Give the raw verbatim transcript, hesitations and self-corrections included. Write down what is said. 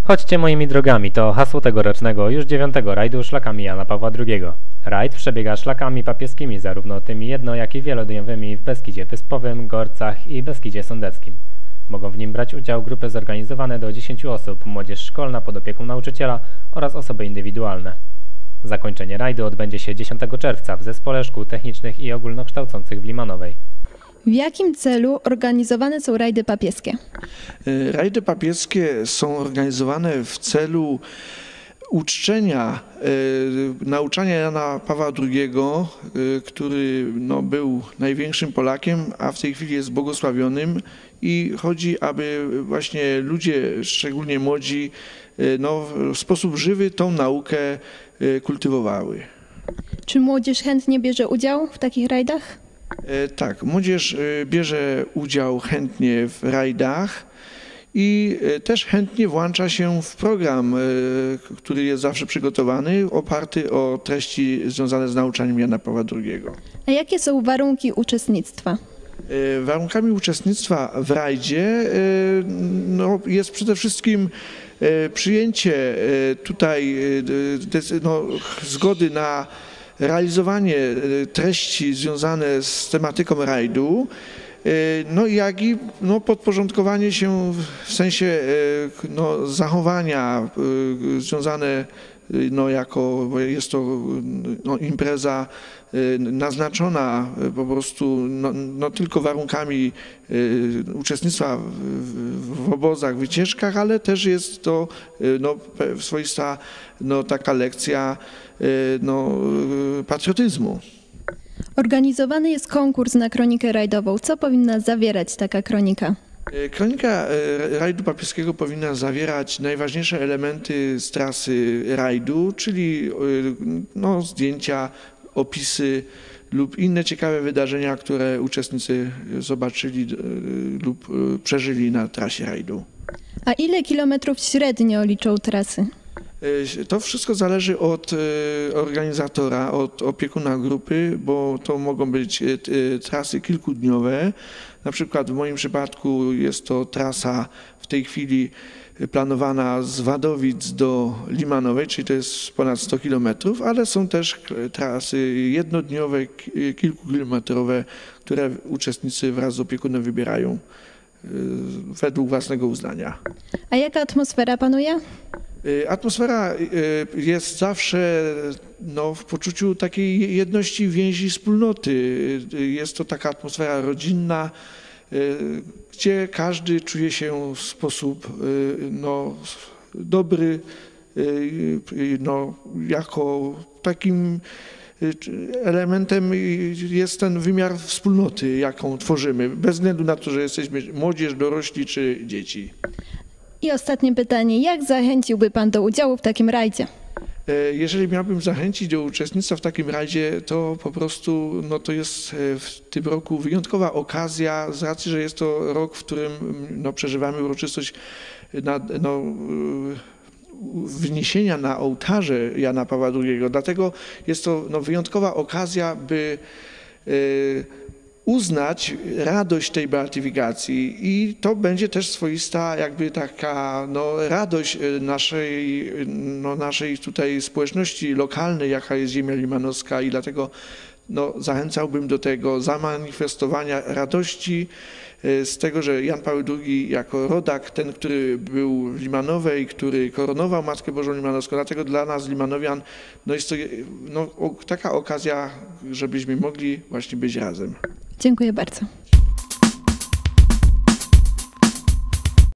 Chodźcie moimi drogami to hasło tegorocznego już dziewiątego rajdu szlakami Jana Pawła drugiego. Rajd przebiega szlakami papieskimi, zarówno tymi jedno, jak i wielodniowymi w Beskidzie Wyspowym, Gorcach i Beskidzie Sądeckim. Mogą w nim brać udział grupy zorganizowane do dziesięciu osób, młodzież szkolna pod opieką nauczyciela oraz osoby indywidualne. Zakończenie rajdu odbędzie się dziesiątego czerwca w Zespole Szkół Technicznych i Ogólnokształcących w Limanowej. W jakim celu organizowane są rajdy papieskie? Rajdy papieskie są organizowane w celu uczczenia, e, nauczania Jana Pawła drugiego, e, który no, był największym Polakiem, a w tej chwili jest błogosławionym i chodzi, aby właśnie ludzie, szczególnie młodzi, e, no, w sposób żywy tą naukę e, kultywowały. Czy młodzież chętnie bierze udział w takich rajdach? E, tak, młodzież e, bierze udział chętnie w rajdach i też chętnie włącza się w program, który jest zawsze przygotowany, oparty o treści związane z nauczaniem Jana Pawła drugiego. A jakie są warunki uczestnictwa? Warunkami uczestnictwa w rajdzie no, jest przede wszystkim przyjęcie tutaj no, zgody na realizowanie treści związane z tematyką rajdu. No jak i no, podporządkowanie się w sensie no, zachowania związane no, jako, bo jest to no, impreza naznaczona po prostu no, no, tylko warunkami uczestnictwa w, w obozach, wycieczkach, ale też jest to no, swoista no, taka lekcja no, patriotyzmu. Organizowany jest konkurs na kronikę rajdową. Co powinna zawierać taka kronika? Kronika rajdu papieskiego powinna zawierać najważniejsze elementy z trasy rajdu, czyli no, zdjęcia, opisy lub inne ciekawe wydarzenia, które uczestnicy zobaczyli lub przeżyli na trasie rajdu. A ile kilometrów średnio liczą trasy? To wszystko zależy od organizatora, od opiekuna grupy, bo to mogą być trasy kilkudniowe. Na przykład w moim przypadku jest to trasa w tej chwili planowana z Wadowic do Limanowej, czyli to jest ponad sto kilometrów, ale są też trasy jednodniowe, kilkukilometrowe, które uczestnicy wraz z opiekunem wybierają według własnego uznania. A jaka atmosfera panuje? Atmosfera jest zawsze no, w poczuciu takiej jedności, więzi, wspólnoty. Jest to taka atmosfera rodzinna, gdzie każdy czuje się w sposób no, dobry, no, jako takim elementem jest ten wymiar wspólnoty, jaką tworzymy, bez względu na to, że jesteśmy młodzież, dorośli czy dzieci. I ostatnie pytanie. Jak zachęciłby Pan do udziału w takim rajdzie? Jeżeli miałbym zachęcić do uczestnictwa w takim rajdzie, to po prostu no, to jest w tym roku wyjątkowa okazja z racji, że jest to rok, w którym no, przeżywamy uroczystość na, no, wniesienia na ołtarze Jana Pawła drugiego. Dlatego jest to no, wyjątkowa okazja, by y, uznać radość tej beatyfikacji i to będzie też swoista jakby taka no, radość naszej, no, naszej tutaj społeczności lokalnej, jaka jest ziemia limanowska i dlatego no, zachęcałbym do tego zamanifestowania radości z tego, że Jan Paweł drugi jako rodak, ten, który był w Limanowej, który koronował Matkę Bożą Limanowską, dlatego dla nas Limanowian no, jest to no, taka okazja, żebyśmy mogli właśnie być razem. Dziękuję bardzo.